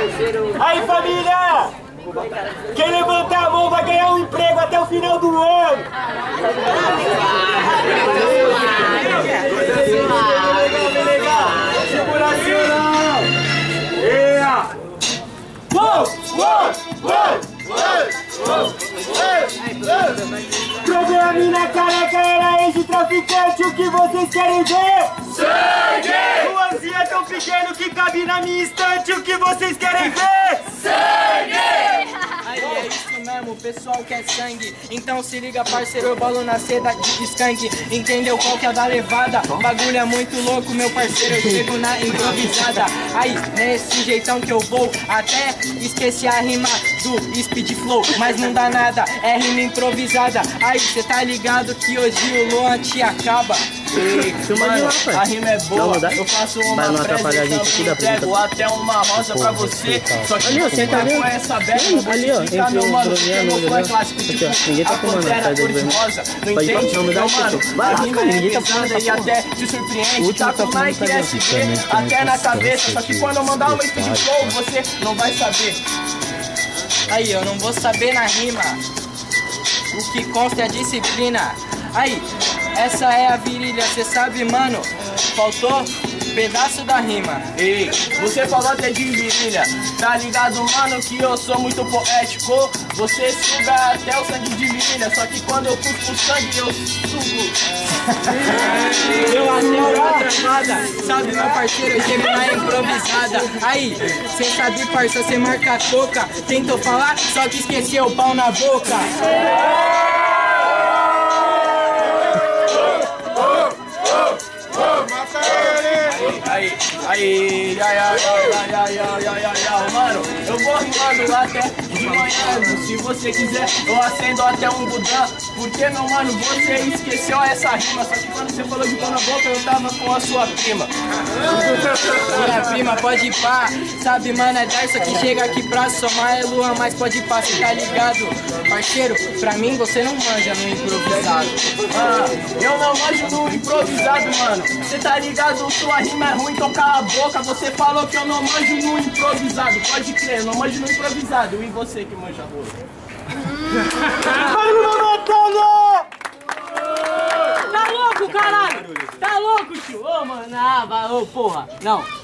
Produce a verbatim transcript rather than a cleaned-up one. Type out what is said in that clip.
Aí, família! Quem levantar a mão vai ganhar um emprego até o final do ano! Seguracional! Yeah! Uou! Uou! Uou! Programina careca era ex-traficante, o que vocês querem ver? Sangue! Ruazinha tão pequeno que cabe na minha estante, o que vocês querem ver? Sangue! Aí é isso mesmo, o pessoal quer sangue. Então se liga, parceiro, eu bolo na seda de skunk. Entendeu qual que é a da levada? Bagulho é muito louco, meu parceiro, eu chego na improvisada. Aí, nesse jeitão que eu vou, até esqueci a rima do speed flow. Mas não dá nada, é rima improvisada. Aí, cê tá ligado que hoje o Luan te acaba. Ei, mano, a rima é boa, eu faço uma apresentação, entrego até uma rosa pra você. Só que você tá com essa beca, ali ó, fica meu mano, porque meu flow é clássico, tipo a pantera cor de rosa. Não entende, meu mano? A rima é pesada e até te surpreende. Tá com Nike S B até na cabeça. Só que quando eu mandar uma speed flow, você não vai saber. Aí, eu não vou saber na rima o que consta é a disciplina. Aí, essa é a virilha, cê sabe, mano, faltou pedaço da rima. Ei, você falou até de virilha, tá ligado, mano, que eu sou muito poético. Você suga até o sangue de virilha, só que quando eu cuspo sangue, eu sugo. Eu até uma travada, sabe, meu parceiro, eu chego na improvisada. Aí, cê sabe, parça, cê marca a toca. Tentou falar, só que esqueceu o pau na boca. Aí, aí, ai, ai, ai, ai, ai, ai, ai, ai, mano, eu vou rimando até de manhã, se você quiser, eu acendo até um budã, porque, meu mano, você esqueceu essa rima, só que quando você falou de pão na boca, eu tava com a sua prima. Minha prima, pode ir pá, sabe, mano, é Darça que chega aqui pra somar, é Luan, mas pode ir pá, cê tá ligado? Parceiro, pra mim você não manja no improvisado. Ah, eu não manjo no improvisado, mano, cê tá ligado? Sua rima é ruim, então cala a boca. Você falou que eu não manjo no improvisado. Pode crer, eu não manjo no improvisado. E você que manja rosto? Tá louco, caralho? Tá louco, tio? Ô, mano, ah, vai, ô, porra. Não.